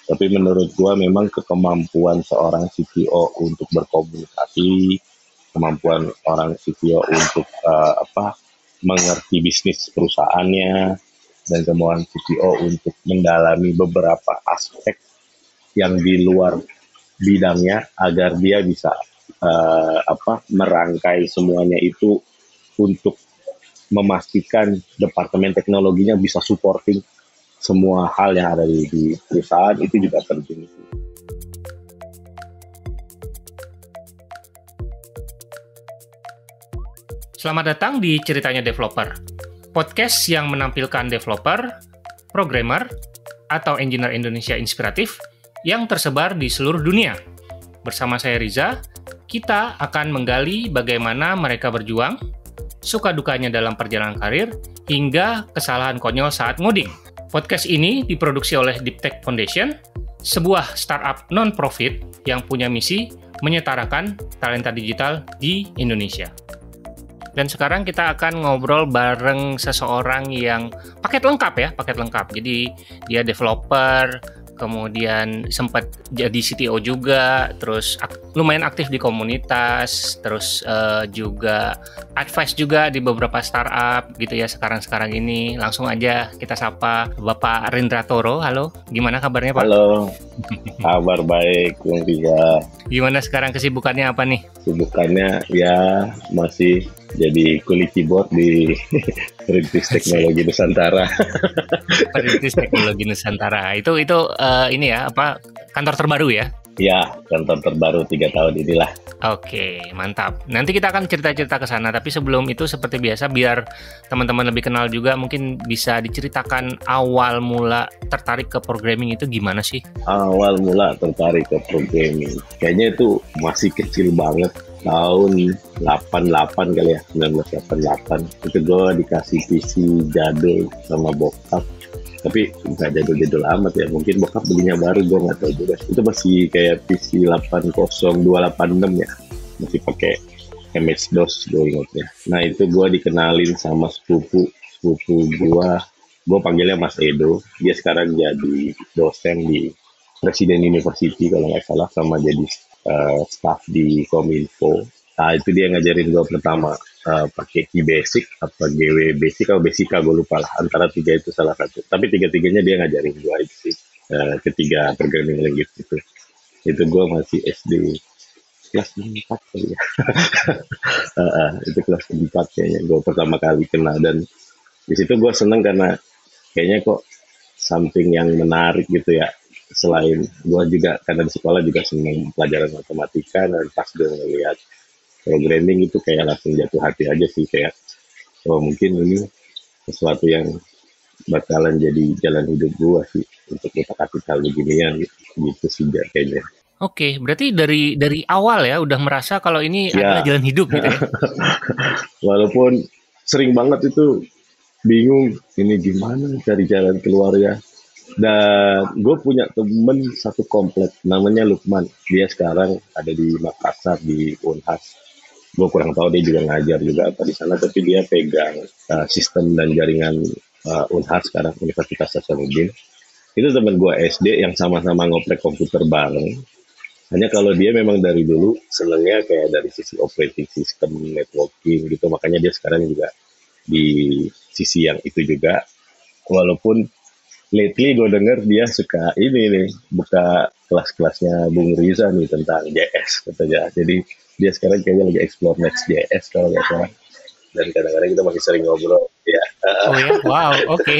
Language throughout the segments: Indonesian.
Tapi menurut gua memang kemampuan seorang CTO untuk berkomunikasi, kemampuan orang CTO untuk mengerti bisnis perusahaannya, dan kemampuan CTO untuk mendalami beberapa aspek yang di luar bidangnya agar dia bisa merangkai semuanya itu untuk memastikan departemen teknologinya bisa supporting semua hal yang ada di perusahaan. Itu juga penting. Selamat datang di Ceritanya Developer, podcast yang menampilkan developer, programmer, atau engineer Indonesia inspiratif yang tersebar di seluruh dunia. Bersama saya Riza, kita akan menggali bagaimana mereka berjuang, suka dukanya dalam perjalanan karir, hingga kesalahan konyol saat ngoding. Podcast ini diproduksi oleh Deep Tech Foundation, sebuah startup non-profit yang punya misi menyetarakan talenta digital di Indonesia. Dan sekarang kita akan ngobrol bareng seseorang yang paket lengkap. Jadi dia developer, kemudian sempat jadi CTO juga, terus lumayan aktif di komunitas, terus juga advice juga di beberapa startup gitu ya sekarang ini. Langsung aja kita sapa Bapak Rendra Toro. Halo, gimana kabarnya Pak? Halo, kabar baik Bung Riza. Gimana sekarang kesibukannya apa nih? Kesibukannya ya masih jadi kuli keyboard di Perintis Teknologi Nusantara. Perintis Teknologi Nusantara. Itu ini ya, kantor terbaru ya? Ya, kantor terbaru 3 tahun inilah. Oke, mantap. Nanti kita akan cerita-cerita ke sana, tapi sebelum itu seperti biasa biar teman-teman lebih kenal juga, mungkin bisa diceritakan awal mula tertarik ke programming itu gimana sih? Awal mula tertarik ke programming, kayaknya itu masih kecil banget. Tahun 88 kali ya, 1988. Itu gue dikasih PC jadul sama bokap. Tapi nggak jadul-jadul amat ya. Mungkin bokap belinya baru, gue nggak tahu juga. Itu masih kayak PC 80286 ya. Masih pakai MS-DOS gue ingatnya. Nah itu gue dikenalin sama sepupu gue. Gue panggilnya Mas Edo. Dia sekarang jadi dosen di Presiden University kalau nggak salah, sama jadi staff di Kominfo. Nah itu dia ngajarin gue pertama pakai Key Basic apa GW Basic atau Basica, gue lupa lah, antara tiga itu salah satu. Tapi tiga-tiganya dia ngajarin gue itu sih, ketiga programming language itu gue masih SD kelas 4 kali ya. Itu kelas 4 kayaknya gue pertama kali kenal, dan di situ gue seneng karena kayaknya kok something yang menarik gitu ya. Selain gue juga karena di sekolah juga senang pelajaran matematika, dan pas gue ngeliat programming itu kayak langsung jatuh hati aja sih, kayak mungkin ini sesuatu yang bakalan jadi jalan hidup gue sih untuk utak-atik hal beginian gitu sih kayaknya. Oke, berarti dari awal ya udah merasa kalau ini adalah jalan hidup gitu ya. Walaupun sering banget itu bingung ini gimana cari jalan keluar ya. Dan gue punya temen satu komplek namanya Lukman. Dia sekarang ada di Makassar di Unhas. Gue kurang tahu dia juga ngajar juga apa di sana, tapi dia pegang sistem dan jaringan Unhas sekarang, Universitas Hasanuddin. Itu temen gue SD yang sama-sama ngoprek komputer bareng. Hanya kalau dia memang dari dulu senengnya kayak dari sisi operating system, networking gitu. Makanya dia sekarang juga di sisi yang itu juga. Walaupun lately gue denger dia suka ini nih, buka kelas-kelasnya Bung Riza nih tentang JS katanya. Jadi dia sekarang kayaknya lagi explore Next.js kalau nggak salah. Dan kadang-kadang kita masih sering ngobrol. Ya. Oh ya, wow, oke.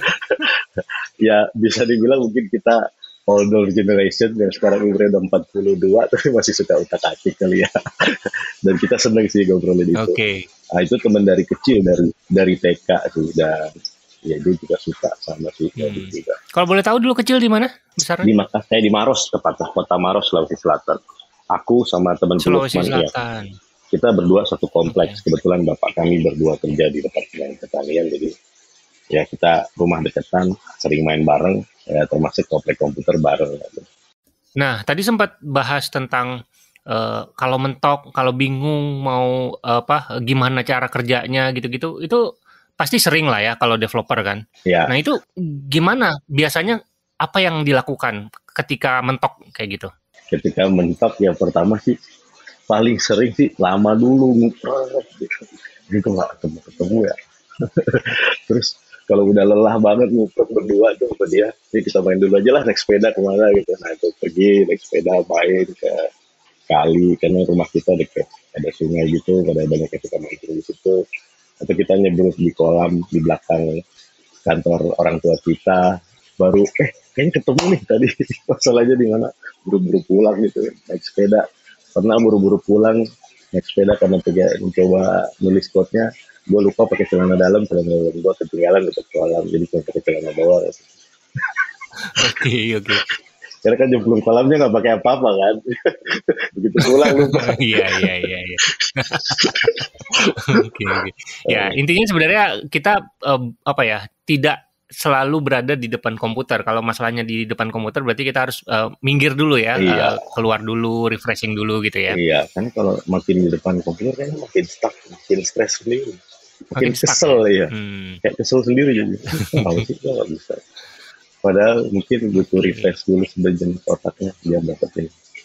Ya bisa dibilang mungkin kita older generation yang sekarang umurnya udah 42 tapi masih suka utak-atik kali ya. Dan kita seneng sih ngobrolin itu. Oke. Nah, itu teman dari kecil, dari TK sih, dan ya dia juga suka sama sih juga. Kalau boleh tahu dulu kecil di mana besarnya? Di Makassar, di Maros tepatnya, kota Maros, Sulawesi Selatan. Aku sama teman Sulawesi Lukman, Selatan. Ya. Kita berdua satu kompleks. Kebetulan bapak kami berdua kerja di Departemen Pertanian, jadi ya kita rumah deketan, sering main bareng, ya termasuk komplek komputer bareng. Nah, tadi sempat bahas tentang kalau mentok, kalau bingung mau gimana cara kerjanya gitu-gitu, itu pasti sering lah ya kalau developer kan. Ya. Nah itu gimana biasanya, apa yang dilakukan ketika mentok kayak gitu? Ketika mentok ya pertama sih paling sering sih lama dulu ngumpet gitu. Itu nggak ketemu ya. Terus kalau udah lelah banget ngumpet berdua tuh sama dia, ini kita main dulu aja lah naik sepeda kemana gitu. Nah itu pergi naik sepeda main ke kali karena rumah kita deket ada sungai gitu, ada banyak yang kita main di situ. Atau kita nyebrang di kolam di belakang kantor orang tua kita, baru kayaknya ketemu nih tadi. Masalahnya di mana, buru-buru pulang gitu naik sepeda. Pernah buru-buru pulang naik sepeda karena mencoba nulis quote-nya, gue lupa pakai celana dalam gue ketinggalan di kolam, jadi cuma pakai celana bawah. Oke. Karena kan jemplung kolamnya nggak pakai apa-apa kan. Begitu pulang lupa. Iya. Oke. Ya, intinya sebenarnya kita tidak selalu berada di depan komputer. Kalau masalahnya di depan komputer berarti kita harus minggir dulu ya, keluar dulu, refreshing dulu gitu ya. Iya, kan kalau makin di depan komputer kan makin stuck, makin stres sendiri. Makin kesel ya. Kayak kesel sendiri jadi. Tahu sih nggak bisa. Padahal mungkin butuh refresh dulu sebagian otaknya biar dapetin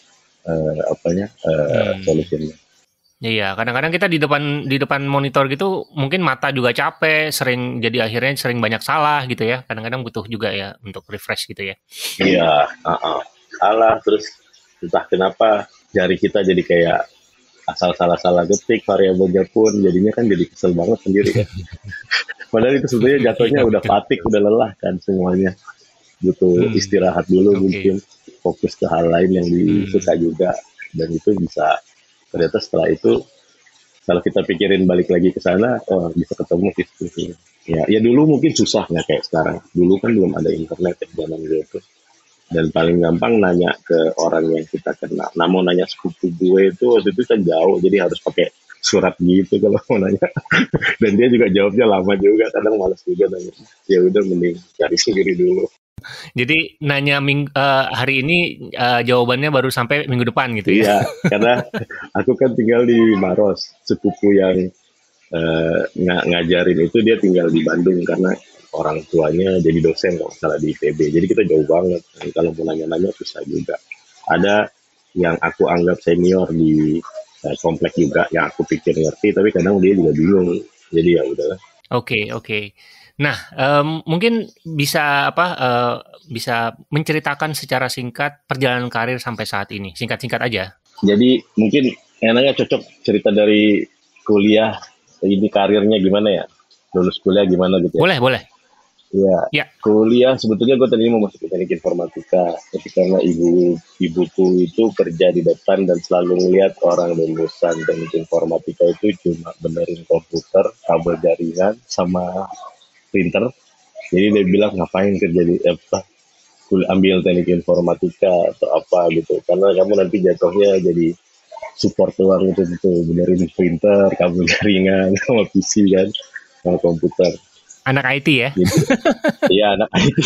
solusinya. Iya, kadang-kadang kita di depan monitor gitu mungkin mata juga capek, jadi akhirnya sering banyak salah gitu ya. Kadang-kadang butuh juga ya untuk refresh gitu ya. Iya, salah terus entah kenapa jari kita jadi kayak asal salah ketik variabelnya pun jadinya kan jadi kesel banget sendiri kan. Padahal itu sebenarnya jatuhnya udah fatigue, udah lelah kan semuanya. Butuh istirahat dulu mungkin, fokus ke hal lain yang disuka juga, dan itu bisa ternyata setelah itu kalau kita pikirin balik lagi ke sana bisa ketemu tips-tipsnya. Ya dulu mungkin susah nggak kayak sekarang, dulu kan belum ada internet zaman gitu, dan paling gampang nanya ke orang yang kita kenal. Nah mau nanya sepupu gue itu waktu itu kan jauh, jadi harus pakai surat gitu kalau mau nanya. Dan dia juga jawabnya lama juga, kadang malas juga nanya. Ya udah mending cari sendiri dulu. Jadi nanya hari ini jawabannya baru sampai minggu depan gitu ya? Iya, karena aku kan tinggal di Maros, sepupu yang ngajarin itu dia tinggal di Bandung karena orang tuanya jadi dosen kalau salah di ITB. Jadi kita jauh banget. Dan kalau mau nanya-nanya susah juga. Ada yang aku anggap senior di komplek juga yang aku pikir ngerti, tapi kadang dia juga bingung. Jadi ya udahlah. Oke. Nah, mungkin bisa bisa menceritakan secara singkat perjalanan karir sampai saat ini. Singkat-singkat aja. Jadi mungkin enaknya cocok cerita dari kuliah, ini karirnya gimana ya? Lulus kuliah gimana gitu ya? Boleh. Ya. Kuliah sebetulnya gue tadi mau masuk ke teknik informatika, tapi karena ibuku itu kerja di depan dan selalu ngeliat orang lulusan teknik informatika itu cuma benerin komputer, kabel jaringan, sama printer. Jadi dia bilang ngapain kerja di ambil teknik informatika atau apa gitu, karena kamu nanti jatuhnya jadi support doang itu benerin printer, kabel jaringan, sama PC kan, sama komputer. Anak IT ya? Gitu. Iya, anak IT.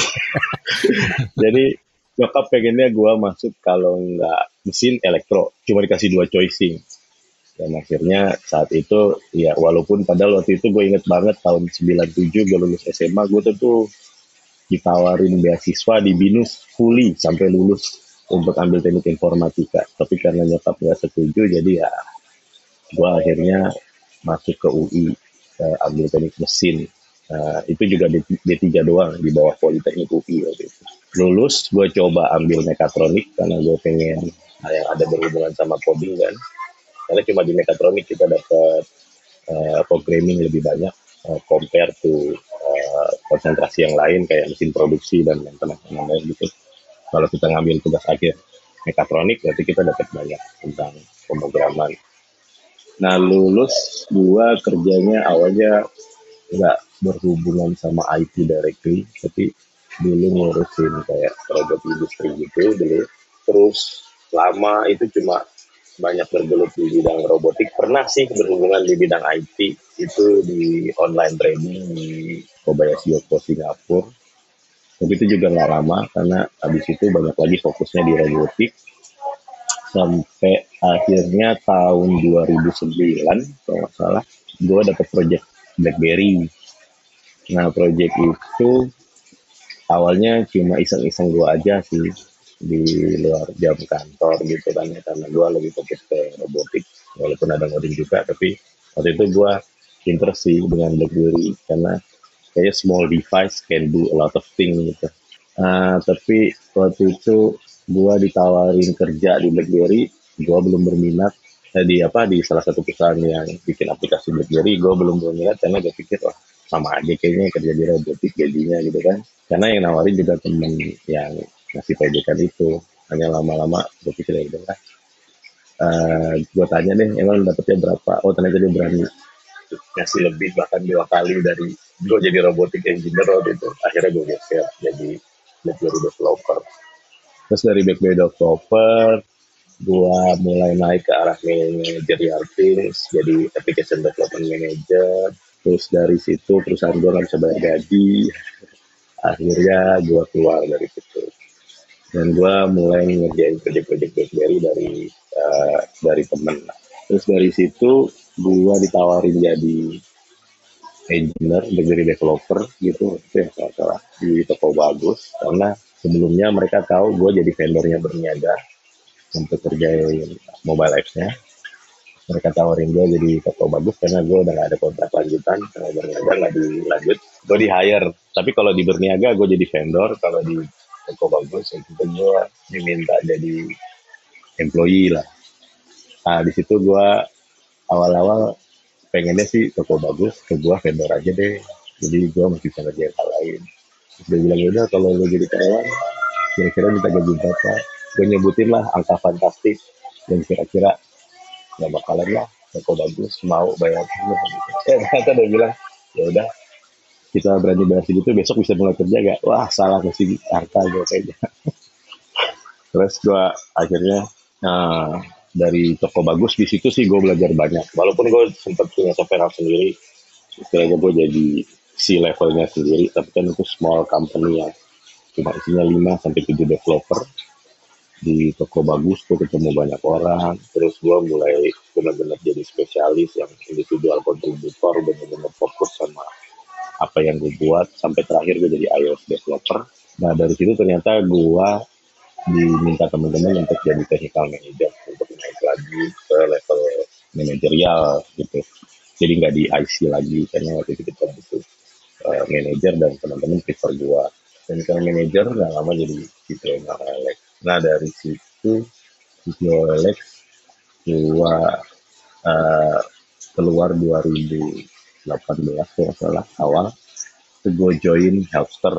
Jadi nyokap pengennya gue masuk kalau nggak mesin elektro, cuma dikasih 2 choicing. Dan akhirnya saat itu ya walaupun padahal waktu itu gue inget banget tahun 97 gue lulus SMA, gue tuh ditawarin beasiswa di BINUS fully sampai lulus untuk ambil teknik informatika. Tapi karena nyokap nggak setuju, jadi ya gue akhirnya masuk ke UI, ambil teknik mesin. Itu juga D3 doang di bawah Politeknik UI waktu itu. Lulus, gue coba ambil mekatronik karena gue pengen yang ada berhubungan sama coding kan. Karena cuma di mekatronik kita dapat programming lebih banyak compare to konsentrasi yang lain kayak mesin produksi dan lain-lain gitu. Kalau kita ngambil tugas akhir mekatronik, berarti kita dapat banyak tentang pemrograman. Nah lulus, gue kerjanya awalnya nggak berhubungan sama IT directly, tapi dulu ngurusin kayak robot industri gitu dulu. Terus lama itu cuma banyak bergelut di bidang robotik. Pernah sih berhubungan di bidang IT, itu di online trading di Kobayashi Yoko Singapura. Tapi itu juga nggak lama karena habis itu banyak lagi fokusnya di robotik. Sampai akhirnya tahun 2009 kalau nggak salah, gue dapet project BlackBerry. Nah project itu awalnya cuma iseng-iseng gue aja sih, di luar jam kantor gitu kan ya, karena gue lebih fokus ke robotik walaupun ada ngoding juga, tapi waktu itu gue interest sih dengan BlackBerry karena kayaknya small device can do a lot of things gitu. Tapi waktu itu gue ditawarin kerja di BlackBerry, gue belum berminat. Di salah satu perusahaan yang bikin aplikasi BlackBerry, gue belum berminat karena gue pikir wah sama aja kayaknya kerja di robotik gajinya gitu kan. Karena yang nawarin juga temen yang ngasih proyekan itu. Hanya lama-lama gue pikir ya udah lah. Gue tanya deh emang dapetnya berapa. Oh ternyata dia berani ngasih lebih bahkan 2 kali dari gue jadi robotik engineer waktu itu. Akhirnya gue geser jadi BlackBerry developer. Terus dari BlackBerry developer gue mulai naik ke arah managerial things, jadi application development manager. Terus dari situ perusahaan gue nggak bisa bayar gaji, akhirnya gue keluar dari situ dan gue mulai ngerjain proyek-proyek BlackBerry dari temen. Terus dari situ gue ditawarin jadi engineer, BlackBerry developer gitu, itu yang salah di toko bagus karena sebelumnya mereka tahu gue jadi vendornya Berniaga untuk kerjain mobile apps-nya. Mereka tawarin gue jadi toko bagus karena gue udah gak ada kontrak lanjutan, kalau Berniaga nggak dilanjut, gue di hire. Tapi kalau di Berniaga gue jadi vendor, kalau di toko bagus itu gue diminta jadi employee lah. Nah di situ gue awal-awal pengennya sih toko bagus, ke gue vendor aja deh. Jadi gue masih bisa ngerjain hal lain. Terus dia bilang yaudah kalau lo jadi karyawan, kira-kira minta gaji berapa? Gue nyebutin lah angka fantastis dan kira-kira nggak bakalan lah toko bagus mau bayar gitu. Ternyata dia bilang ya udah kita berani bayar segitu besok bisa mulai kerja gak? Wah salah kasih angka gue kayaknya. Terus gue akhirnya dari toko bagus di situ sih gue belajar banyak. Walaupun gue sempat punya software house sendiri, istilahnya gue jadi C levelnya sendiri, tapi kan itu small company yang cuma isinya 5 sampai 7 developer. Di toko bagus gue ketemu banyak orang, terus gue mulai benar-benar jadi spesialis yang individual contributor, benar-benar fokus sama apa yang gue buat sampai terakhir gue jadi iOS developer. Nah dari situ ternyata gue diminta teman-teman untuk jadi technical manager untuk naik lagi ke level manajerial gitu. Jadi nggak di IC lagi karena waktu itu kita butuh manager dan teman-teman prefer gue. Technical manager nggak lama jadi CTO Alex. Nah dari situ CTO Alex gue keluar 2018 kalau salah awal. Itu gue join Helpster.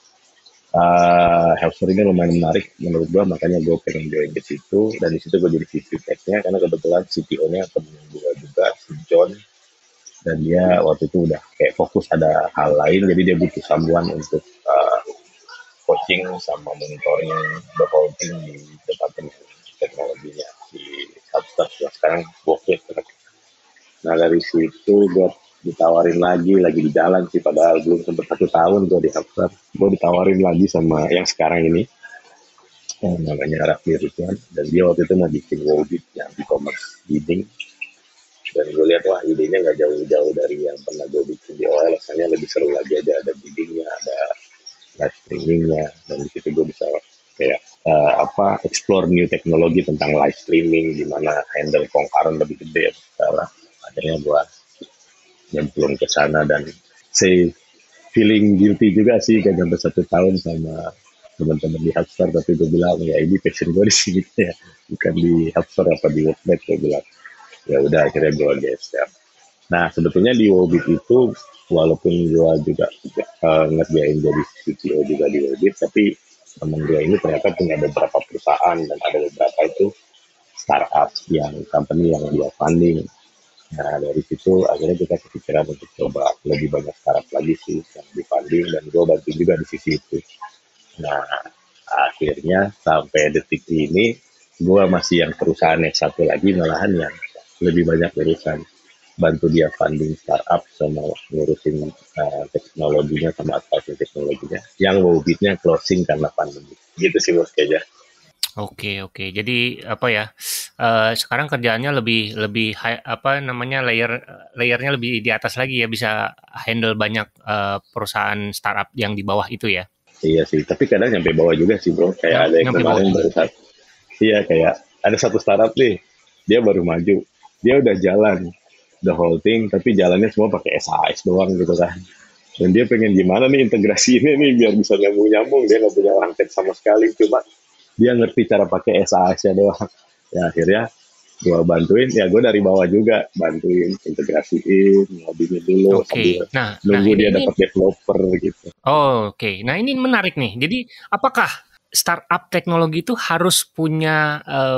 Helpster ini lumayan menarik menurut gue, makanya gue pengen join ke situ dan di situ gue jadi VP Tech-nya karena kebetulan CTO-nya temen gue juga si John, dan dia waktu itu udah kayak fokus ada hal lain jadi dia butuh sambuan untuk coaching sama monitoring the whole team di departemen teknologinya di Helpster yang sekarang Workday. Nah dari situ gue ditawarin lagi di jalan sih, padahal belum sempat 1 tahun gue di Helpster. Gue ditawarin lagi sama yang sekarang ini, yang namanya Raffi Ridwan, dan dia waktu itu mau bikin Wobit yang e-commerce bidding. Dan gue lihat wah idenya nggak jauh-jauh dari yang pernah gue bikin di OLX, hanya lebih seru lagi aja, ada biddingnya, ada live streamingnya, dan di situ gue bisa kayak explore new teknologi tentang live streaming, gimana handle concurrent lebih gede. Sekarang akhirnya gue nyemplung ke sana dan feeling guilty juga sih gak sampai 1 tahun sama teman-teman di Helpster, tapi gue bilang ya ini passion gue di sini ya, bukan di Helpster apa di Workday. Gue bilang ya udah akhirnya gue geser. Nah sebetulnya di Wobit itu walaupun gue juga ngerjain jadi CTO juga di Wobit, tapi temen gue ini ternyata punya beberapa perusahaan dan ada beberapa itu startup yang company yang dia funding. Nah dari situ akhirnya kita kepikiran untuk coba lebih banyak startup lagi sih yang di funding, dan gue bantu juga di sisi itu. Nah akhirnya sampai detik ini gue masih yang perusahaan yang satu lagi malahan yang lebih banyak urusan, bantu dia funding startup sama ngurusin teknologinya sama advising teknologinya, yang Wobitnya closing karena pandemi gitu sih bos kayaknya. Oke. Jadi apa ya? Sekarang kerjaannya lebih layernya lebih di atas lagi ya, bisa handle banyak perusahaan startup yang di bawah itu ya. Iya sih, tapi kadang nyampe bawah juga sih bro. Kayak ada yang Nyampe bawah kemarin juga. baru saat, iya kayak ada satu startup nih, dia baru maju, dia udah jalan the whole thing, tapi jalannya semua pakai SAS doang gitu kan. Dan dia pengen gimana nih integrasinya nih biar bisa nyambung-nyambung, dia nggak punya rangket sama sekali, cuma dia ngerti cara pakai SAS-nya doang. Ya akhirnya gue bantuin, ya gue dari bawah juga bantuin integrasiin, ngodingin dulu sambil Oke. Nah nunggu dia ini dapat developer gitu. oke. Nah ini menarik nih. Jadi apakah startup teknologi itu harus punya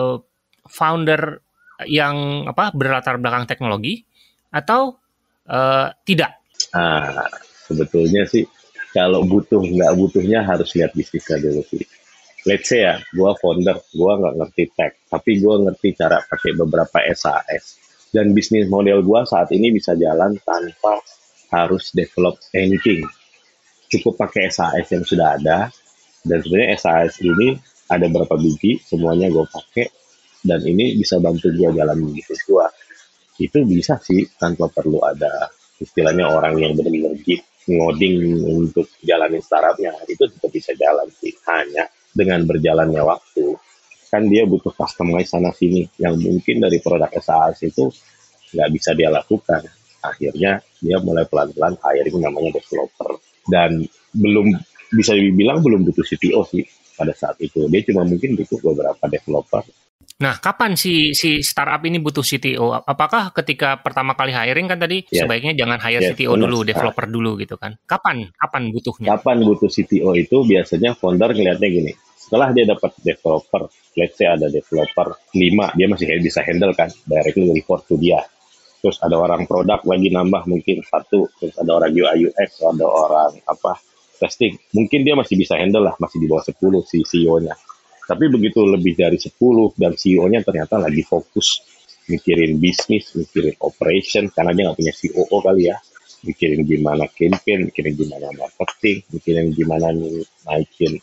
founder yang berlatar belakang teknologi atau tidak? Nah, sebetulnya sih kalau butuh nggak butuhnya harus lihat bisnisnya dulu sih. Let's say ya, gue founder, gue nggak ngerti tech, tapi gue ngerti cara pakai beberapa SAS. Dan bisnis model gue saat ini bisa jalan tanpa harus develop anything. Cukup pakai SAS yang sudah ada, dan sebenarnya SAS ini ada berapa biji, semuanya gue pakai, dan ini bisa bantu gue jalan bisnis gue. Itu bisa sih tanpa perlu ada istilahnya orang yang benar-benar geek ngoding untuk jalanin startupnya, itu tetap bisa jalan sih, hanya dengan berjalannya waktu kan dia butuh customize sana sini yang mungkin dari produk SAS itu nggak bisa dia lakukan. Akhirnya dia mulai pelan-pelan hiring namanya developer, dan belum bisa dibilang belum butuh CTO sih pada saat itu, dia cuma mungkin butuh beberapa developer. Nah, kapan si startup ini butuh CTO? Apakah ketika pertama kali hiring kan tadi Yes, sebaiknya jangan hire yes, CTO benar. dulu, Nah, developer dulu gitu kan? Kapan butuhnya? kapan butuh CTO itu biasanya founder ngelihatnya gini, setelah dia dapat developer, let's say ada developer 5, dia masih bisa handle kan, directly report to dia. Terus ada orang produk lagi nambah mungkin 1, terus ada orang UI UX, ada orang testing, mungkin dia masih bisa handle lah, masih di bawah 10 si CEO-nya. Tapi begitu lebih dari 10 dan CEO-nya ternyata lagi fokus mikirin bisnis, mikirin operation, karena dia nggak punya COO kali ya, mikirin gimana campaign, mikirin gimana marketing, mikirin gimana naikin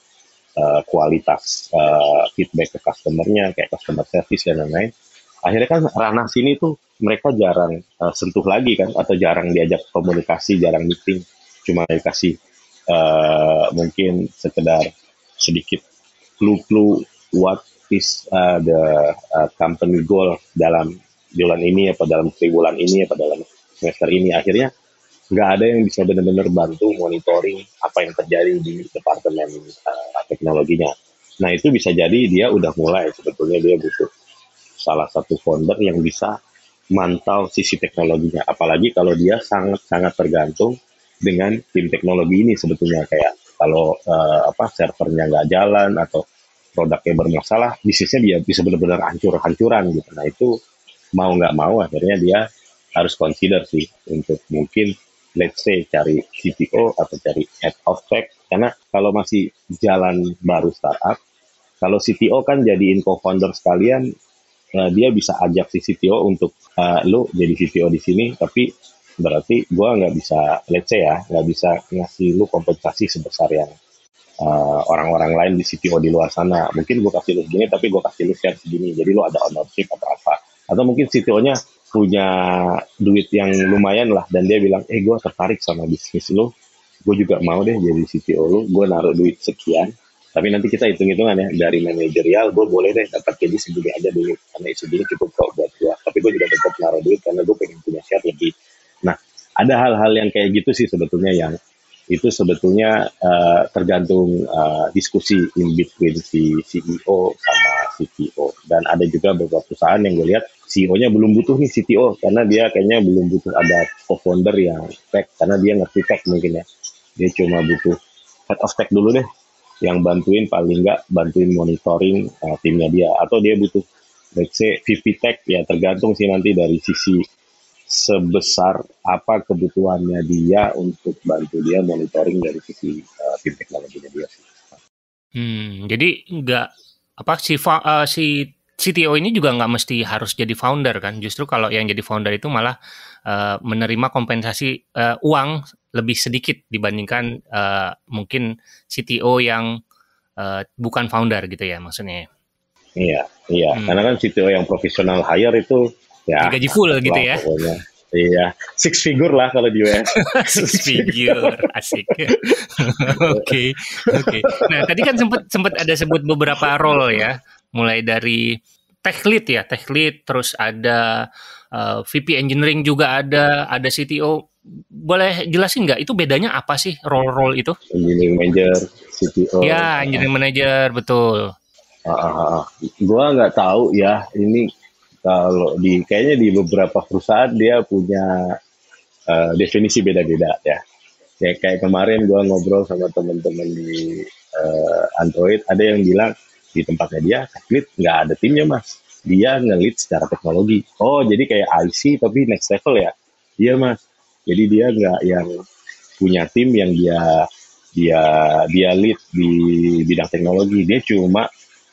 kualitas feedback ke customer-nya, kayak customer service dan lain-lain. Akhirnya kan ranah sini tuh mereka jarang sentuh lagi kan, atau jarang diajak komunikasi, jarang meeting, cuma dikasih mungkin sekedar sedikit clue what is the company goal dalam bulan ini, apa dalam triwulan ini, apa dalam semester ini. Akhirnya nggak ada yang bisa benar-benar bantu monitoring apa yang terjadi di departemen teknologinya. Nah itu bisa jadi dia udah mulai sebetulnya dia butuh salah satu founder yang bisa mantau sisi teknologinya. Apalagi kalau dia sangat-sangat tergantung dengan tim teknologi ini sebetulnya, kayak kalau servernya nggak jalan atau produknya bermasalah, bisnisnya dia bisa benar-benar hancur-hancuran gitu. Nah itu mau nggak mau akhirnya dia harus consider sih untuk mungkin let's say cari CTO atau cari head of tech, karena kalau masih jalan baru startup, kalau CTO kan jadiin co-founder sekalian, dia bisa ajak si CTO untuk lu jadi CTO di sini, tapi berarti gue nggak bisa, let's say ya, nggak bisa ngasih lu kompensasi sebesar yang orang-orang lain di CTO di luar sana. Mungkin gue kasih lu segini, tapi gue kasih lu share segini, jadi lu ada ownership atau apa. Atau mungkin CTO-nya punya duit yang lumayan lah, dan dia bilang, gue tertarik sama bisnis lu, gue juga mau deh jadi CTO lu, gue naruh duit sekian, tapi nanti kita hitung-hitungan ya, dari manajerial gue boleh deh dapat gaji segini aja dulu, karena segini cukup kok buat gue, tapi gue juga tetap naruh duit karena gue pengen punya share lebih. Nah, ada hal-hal yang kayak gitu sih sebetulnya, yang itu sebetulnya tergantung diskusi in between si CEO sama CTO. Dan ada juga beberapa perusahaan yang gue lihat CEO-nya belum butuh nih CTO, karena dia kayaknya belum butuh ada co-founder yang tech, karena dia ngerti tech mungkin ya. Dia cuma butuh head of tech dulu deh, yang bantuin, paling nggak bantuin monitoring timnya dia. Atau dia butuh let's say VP tech, ya tergantung sih nanti dari sisi sebesar apa kebutuhannya dia untuk bantu dia monitoring dari sisi tim teknologinya dia. Jadi nggak si CTO ini juga nggak mesti harus jadi founder kan? Justru kalau yang jadi founder itu malah menerima kompensasi uang lebih sedikit dibandingkan mungkin CTO yang bukan founder gitu ya maksudnya. Iya, karena kan CTO yang profesional hire itu ya Digaji full gitu ya. pokoknya. Iya, six figure lah kalau di US. Six figure, asik. Oke, oke. Nah, tadi kan sempat ada sebut beberapa role ya, mulai dari tech lead, terus ada VP engineering juga ada CTO. Boleh jelasin nggak itu bedanya apa sih role-role itu? Engineering manager, CTO. Ya, engineering manager, betul. Gua nggak tahu ya, ini kalau kayaknya di beberapa perusahaan dia punya definisi beda-beda ya. Ya kayak kemarin gue ngobrol sama teman-teman di Android, ada yang bilang di tempatnya dia tech lead nggak ada timnya mas, dia nge-lead secara teknologi. Oh jadi kayak IC tapi next level ya? Iya mas. Jadi dia nggak yang punya tim yang dia lead di bidang teknologi. Dia cuma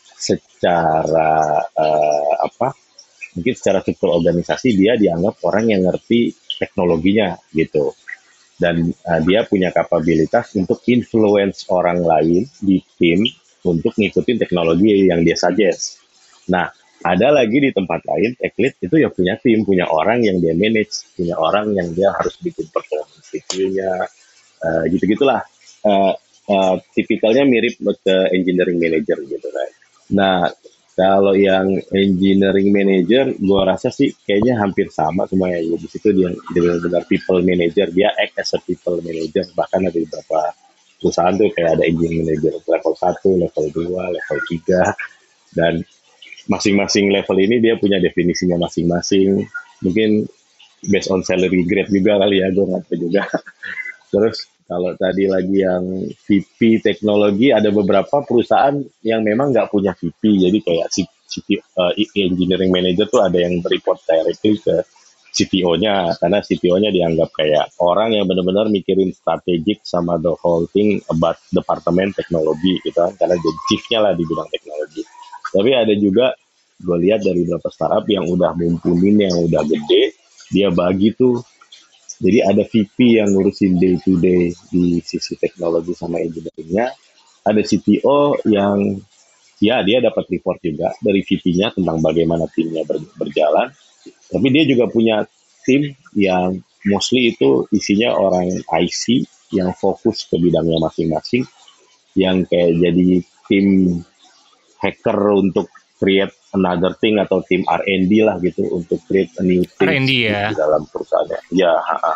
secara mungkin secara struktur organisasi dia dianggap orang yang ngerti teknologinya gitu. Dan dia punya kapabilitas untuk influence orang lain di tim untuk ngikutin teknologi yang dia suggest. Nah, ada lagi di tempat lain, tech lead itu ya punya tim, punya orang yang dia manage, punya orang yang dia harus bikin performance review-nya, gitu-gitulah. Tipikalnya mirip ke engineering manager gitu kan. Nah, kalau yang engineering manager, gue rasa sih kayaknya hampir sama semuanya. Di situ dia benar-benar people manager, dia act as a people manager. Bahkan ada beberapa perusahaan tuh kayak ada engineering manager level 1, level 2, level 3. Dan masing-masing level ini dia punya definisinya masing-masing. Mungkin based on salary grade juga kali ya, gue nggak tahu juga. Terus kalau tadi lagi yang VP teknologi, ada beberapa perusahaan yang memang nggak punya VP, jadi kayak engineering manager tuh ada yang report directly ke CTO-nya, karena CTO-nya dianggap kayak orang yang benar-benar mikirin strategik sama the whole thing about departemen teknologi gitu kan, karena jadi chief-nya lah di bidang teknologi. Tapi ada juga, gue lihat dari beberapa startup yang udah mumpuni, yang udah gede, dia bagi tuh. Jadi ada VP yang ngurusin day to day di sisi teknologi sama engineering-nya. Ada CTO yang ya dia dapat report juga dari VP-nya tentang bagaimana timnya berjalan. Tapi dia juga punya tim yang mostly itu isinya orang IC yang fokus ke bidangnya masing-masing. Yang kayak jadi tim hacker untuk create another thing atau tim R&D lah gitu untuk create a new thing R&D ya. di dalam perusahaannya. Ya,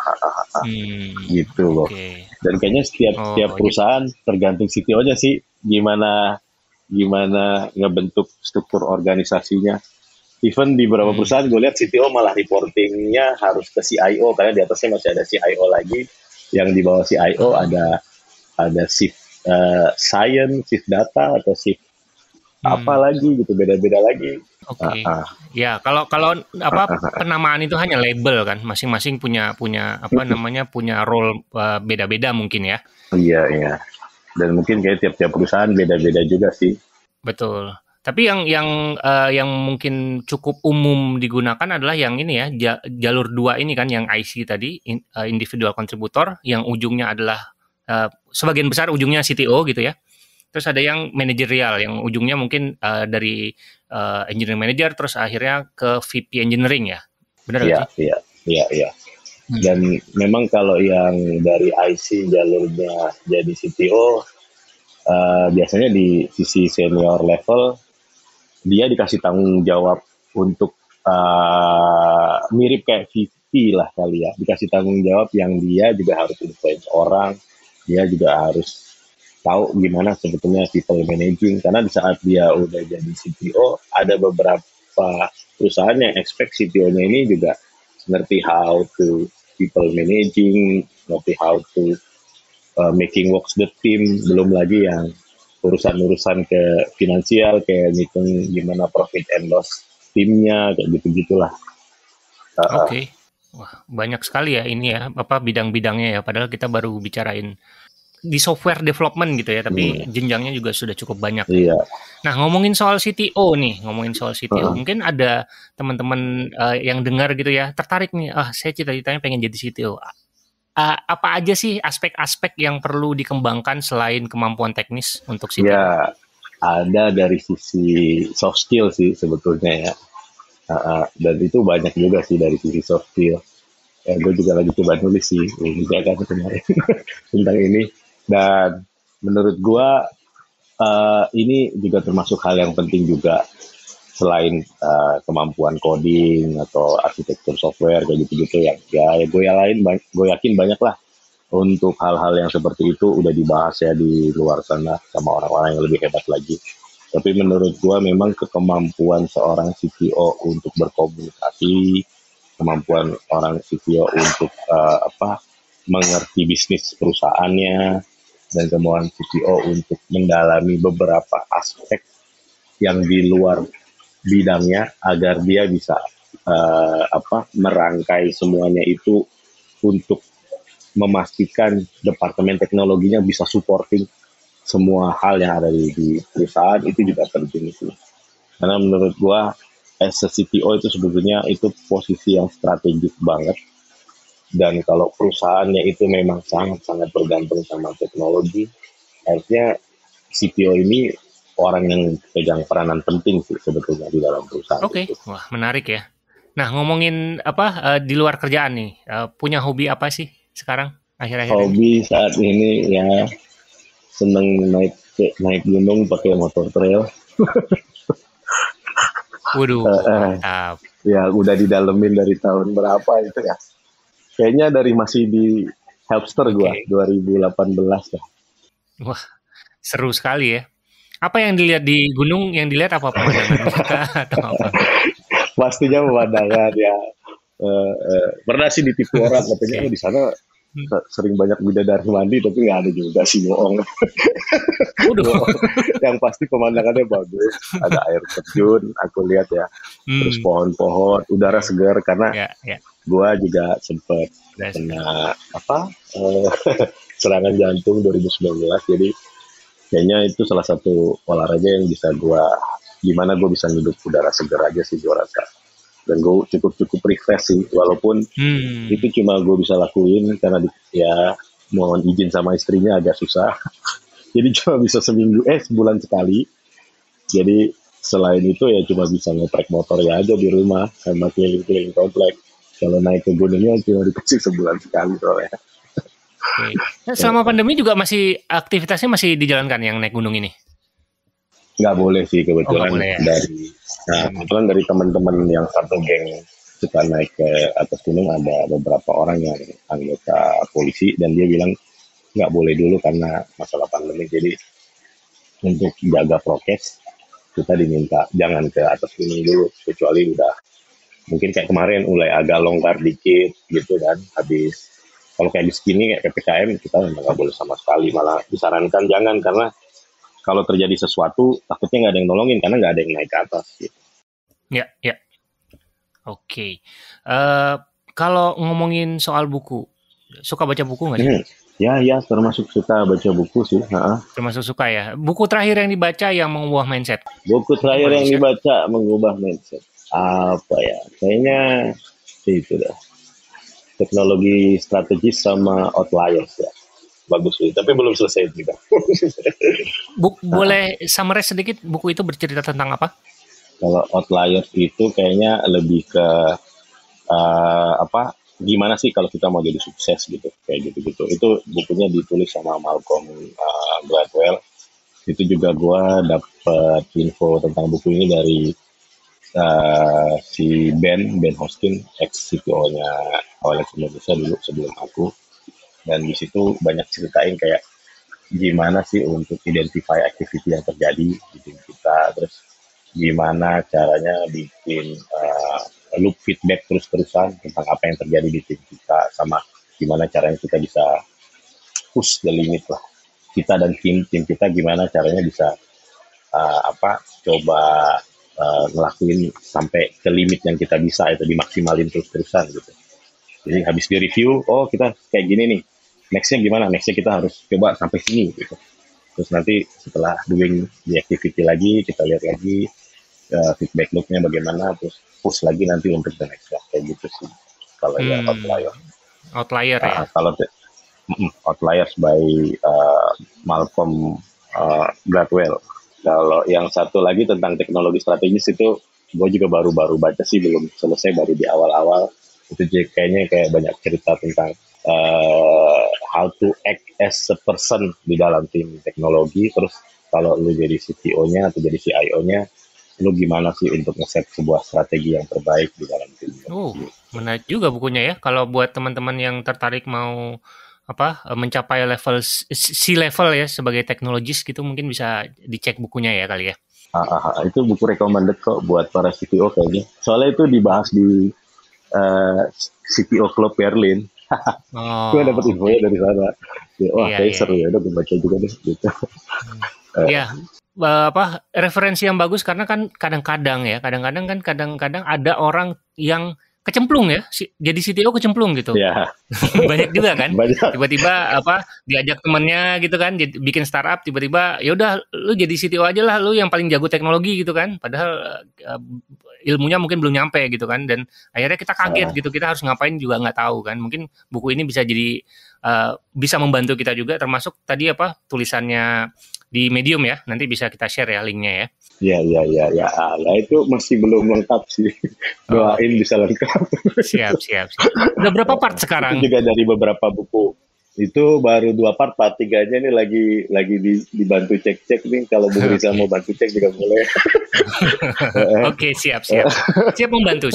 gitu loh. Okay. Dan kayaknya setiap perusahaan tergantung CTO-nya sih gimana ngebentuk struktur organisasinya. Even di beberapa perusahaan gue lihat CTO malah reportingnya harus ke CIO karena di atasnya masih ada CIO lagi, yang di bawah CIO ada shift science, shift data atau shift apa lagi gitu, beda-beda lagi. Oke. Ya, kalau penamaan itu hanya label kan, masing-masing punya punya role beda-beda mungkin ya. Iya. Dan mungkin kayak tiap-tiap perusahaan beda-beda juga sih. Betul. Tapi yang mungkin cukup umum digunakan adalah yang ini ya, jalur 2 ini kan, yang IC tadi, individual contributor, yang ujungnya adalah sebagian besar ujungnya CTO gitu ya. Terus ada yang manajerial, yang ujungnya mungkin dari engineering manager, terus akhirnya ke VP engineering ya, benar nggak sih? Iya. Dan memang kalau yang dari IC jalurnya jadi CTO, biasanya di sisi senior level, dia dikasih tanggung jawab untuk mirip kayak VP lah kali ya, dikasih tanggung jawab yang dia juga harus influence orang, dia juga harus tahu gimana sebetulnya people managing, karena di saat dia udah jadi CTO, ada beberapa perusahaan yang expect CTO-nya ini juga ngerti how to people managing, ngerti how to making works the team, belum lagi yang urusan-urusan ke finansial, kayak ngitung gimana profit and loss timnya, kayak gitu-gitulah. Oke. Wah, banyak sekali ya ini ya, bidang-bidangnya ya, padahal kita baru bicarain di software development gitu ya, tapi jenjangnya juga sudah cukup banyak. Iya. Nah, ngomongin soal CTO, mungkin ada teman-teman yang dengar gitu ya, tertarik nih, saya cita-citanya pengen jadi CTO. Apa aja sih aspek-aspek yang perlu dikembangkan selain kemampuan teknis untuk CTO? Ya, ada dari sisi soft skill sih sebetulnya ya, dan itu banyak juga sih dari sisi soft skill. Gue juga lagi coba nulis sih juga kan kemarin tentang ini. Dan menurut gue ini juga termasuk hal yang penting juga, selain kemampuan coding atau arsitektur software kayak gitu-gitu yang ya gue yakin banyak lah untuk hal-hal yang seperti itu udah dibahas ya di luar sana sama orang-orang yang lebih hebat lagi. Tapi menurut gua memang kemampuan seorang CTO untuk berkomunikasi, kemampuan orang CTO untuk mengerti bisnis perusahaannya, dan kemampuan CTO untuk mendalami beberapa aspek yang di luar bidangnya agar dia bisa merangkai semuanya itu untuk memastikan departemen teknologinya bisa supporting semua hal yang ada di perusahaan. Itu juga penting sih. Karena menurut gua as a CTO itu sebetulnya itu posisi yang strategis banget. Dan kalau perusahaannya itu memang sangat-sangat bergantung sama teknologi, artinya CTO ini orang yang pegang peranan penting sih sebetulnya di dalam perusahaan. Oke, wah menarik ya. Nah, ngomongin di luar kerjaan nih, punya hobi apa sih sekarang akhir-akhir ini? Hobi saat ini ya seneng naik gunung pakai motor trail. Waduh, mantap. Ya udah didalemin dari tahun berapa itu ya. Kayaknya dari masih di Helpster gua 2018 ya. Wah, seru sekali ya. Apa yang dilihat di gunung? Yang dilihat apa, pemandangan atau apa? Pastinya pemandangan ya. Pernah sih ditipu orang katanya di sana sering banyak bidadari mandi, tapi nggak ada juga sih, bohong. Yang pasti pemandangannya bagus, ada air terjun, aku lihat ya, terus pohon-pohon, udara segar karena gua juga sempet kena serangan jantung 2019, jadi kayaknya itu salah satu olahraga yang bisa gimana gue bisa hidup udara segar aja sih gue rasa. Dan gue cukup refresh sih, walaupun itu cuma gue bisa lakuin karena ya mohon izin sama istrinya agak susah. Jadi cuma bisa sebulan sekali. Jadi selain itu ya cuma bisa ngetrek motor ya aja di rumah sama keliling-keliling komplek. Kalau naik ke gunungnya cuma dikasih sebulan sekali soalnya. Okay. Nah, selama pandemi juga aktivitasnya masih dijalankan yang naik gunung ini? Nggak boleh sih kebetulan. Boleh, ya? Kebetulan dari teman-teman yang satu geng suka naik ke atas gunung, ada beberapa orang yang anggota polisi dan dia bilang nggak boleh dulu karena masalah pandemi. Jadi untuk jaga prokes kita diminta jangan ke atas gunung dulu, kecuali udah mungkin kayak kemarin mulai agak longgar dikit gitu, dan habis kalau kayak di sini kayak PPKM kita memang nggak boleh sama sekali, malah disarankan jangan, karena kalau terjadi sesuatu takutnya nggak ada yang nolongin karena nggak ada yang naik ke atas gitu. Ya. Oke. Kalau ngomongin soal buku, suka baca buku nggak sih? Ya, termasuk suka baca buku sih. Termasuk suka ya. Buku terakhir yang dibaca yang mengubah mindset? Buku terakhir yang dibaca mengubah mindset. Apa ya? Kayaknya itu dah. Teknologi strategis sama Outliers ya. Bagus sih, tapi belum selesai juga. Boleh summarize sedikit, buku itu bercerita tentang apa? Kalau Outliers itu kayaknya lebih ke gimana sih kalau kita mau jadi sukses gitu, kayak gitu-gitu. Itu bukunya ditulis sama Malcolm Gladwell. Itu juga gue dapet info tentang buku ini dari si Ben Hoskin, ex-CTO-nya OLX Indonesia dulu sebelum aku. Dan di situ banyak ceritain kayak gimana sih untuk identify activity yang terjadi di tim kita, terus gimana caranya bikin loop feedback terus-terusan tentang apa yang terjadi di tim kita, sama gimana caranya kita bisa push the limit lah, kita dan tim kita gimana caranya bisa coba ngelakuin sampai ke limit yang kita bisa itu dimaksimalin terus-terusan gitu. Jadi habis di review, oh kita kayak gini nih, nextnya gimana? Nextnya kita harus coba sampai sini gitu. Terus nanti setelah doing the activity lagi, kita lihat lagi feedback loop-nya bagaimana, terus push lagi nanti untuk the next lah, kayak gitu sih. Kalau ya Outlier ya. Kalau Outliers by Malcolm Gladwell. Kalau yang satu lagi tentang teknologi strategis itu gue juga baru baca sih, belum selesai, baru di awal-awal. Itu kayaknya kayak banyak cerita tentang how to act as a person di dalam tim teknologi. Terus kalau lu jadi CTO-nya atau jadi CIO-nya, lu gimana sih untuk nge-set sebuah strategi yang terbaik di dalam tim? Menarik juga bukunya ya. Kalau buat teman-teman yang tertarik mau mencapai level C-level ya sebagai teknologis gitu, mungkin bisa dicek bukunya ya kali ya. Itu buku recommended kok buat para CTO kayaknya. Soalnya itu dibahas di CTO Club Berlin. Gue dapet infonya dari sana. Kayak seru ya, udah gue baca juga deh gitu. Iya, referensi yang bagus karena kan kadang-kadang ada orang yang kecemplung ya, jadi CTO kecemplung gitu. Yeah. Banyak juga kan. Tiba-tiba diajak temennya gitu kan, bikin startup, tiba-tiba ya udah lu jadi CTO aja lah, lu yang paling jago teknologi gitu kan. Padahal ilmunya mungkin belum nyampe gitu kan, dan akhirnya kita kaget gitu, kita harus ngapain juga nggak tahu kan. Mungkin buku ini bisa jadi bisa membantu kita juga, termasuk tadi tulisannya di Medium ya, nanti bisa kita share ya linknya ya. Ya, itu masih belum lengkap sih. Doain bisa lengkap. Siap. Udah berapa part sekarang? Itu juga dari beberapa buku. Itu baru 2 part, part 3-nya nih lagi dibantu cek-cek nih. Kalau Bu Risa mau bantu cek juga boleh. Oke, siap. Siap membantu.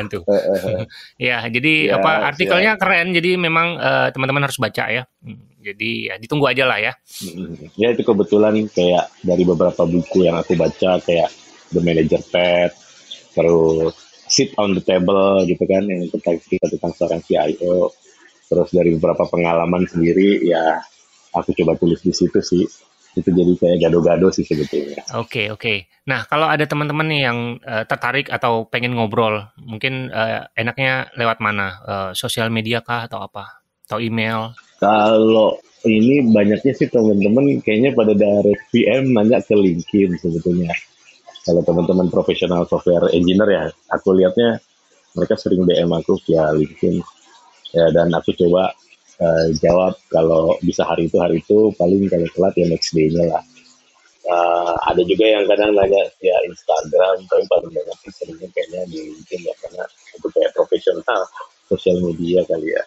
Ya, jadi artikelnya keren. Jadi memang teman-teman harus baca ya. Jadi ya ditunggu aja lah ya. Ya itu kebetulan kayak dari beberapa buku yang aku baca kayak The Manager Pad, terus Sit on the Table gitu kan, yang tentang seorang CIO. Terus dari beberapa pengalaman sendiri ya aku coba tulis di situ sih. Itu jadi kayak gado-gado sih sebetulnya. Oke. Nah kalau ada teman-teman nih yang tertarik atau pengen ngobrol, mungkin enaknya lewat mana? Sosial media kah atau apa? Atau email? Kalau ini banyaknya sih teman-teman kayaknya pada direct PM nanya ke LinkedIn sebetulnya. Kalau teman-teman profesional software engineer ya, aku lihatnya mereka sering DM aku via LinkedIn. Ya, dan aku coba jawab kalau bisa hari itu, paling kalau telat ya next day-nya lah. Ada juga yang kadang nanya ya Instagram, tapi paling banyak seringnya kayaknya di LinkedIn ya, karena itu kayak profesional sosial media kali ya.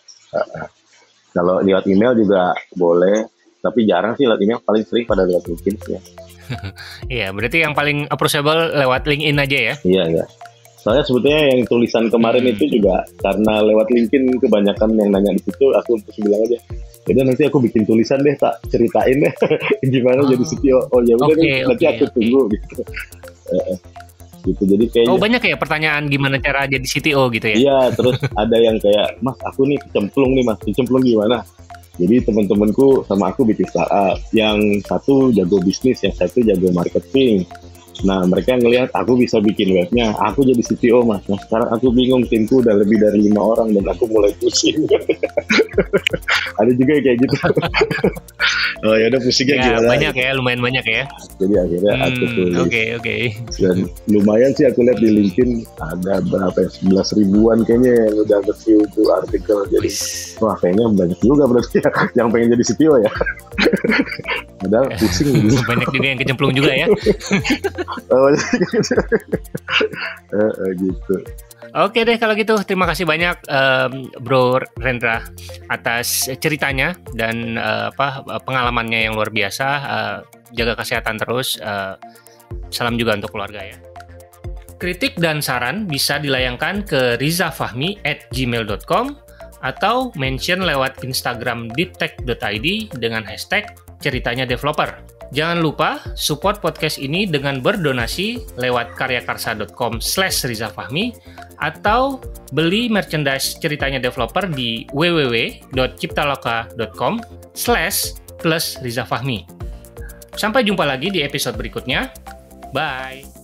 Kalau lewat email juga boleh, tapi jarang sih lewat email, paling sering pada lewat LinkedIn ya. Iya, berarti yang paling approachable lewat LinkedIn aja ya? Iya. Soalnya sebetulnya yang tulisan kemarin itu juga karena lewat LinkedIn kebanyakan yang nanya di situ, aku terus bilang aja, yaudah nanti aku bikin tulisan deh, tak ceritain deh gimana jadi CTO. Oh ya udah nanti aku tunggu gitu. Gitu, jadi kayaknya banyak ya pertanyaan gimana cara jadi CTO gitu ya? Iya, terus ada yang kayak, Mas aku nih kecemplung gimana? Jadi teman-temanku sama aku bikin startup, yang satu jago bisnis, yang satu jago marketing. Nah mereka ngelihat aku bisa bikin webnya, aku jadi CTO Mas. Nah sekarang aku bingung, timku udah lebih dari 5 orang dan aku mulai pusing. Ada juga kayak gitu. Oh ya udah pusingnya gimana? Banyak ya, lumayan banyak ya. Jadi akhirnya aku tulis. Oke. Dan lumayan sih aku lihat di LinkedIn ada berapa ya, 11 ribuan kayaknya yang udah nge-view itu artikel. Jadi wah kayaknya banyak juga berarti ya yang pengen jadi CTO ya. Padahal pusing gitu. Banyak juga yang kecemplung juga ya. Gitu. Oke deh kalau gitu, terima kasih banyak Bro Rendra atas ceritanya dan pengalamannya yang luar biasa. Jaga kesehatan terus. Salam juga untuk keluarga ya. Kritik dan saran bisa dilayangkan ke rizafahmi@gmail.com atau mention lewat Instagram deeptech.id dengan hashtag ceritanya developer. Jangan lupa support podcast ini dengan berdonasi lewat karyakarsa.com/rizafahmi atau beli merchandise ceritanya developer di www.ciptaloka.com/+rizafahmi. Sampai jumpa lagi di episode berikutnya. Bye!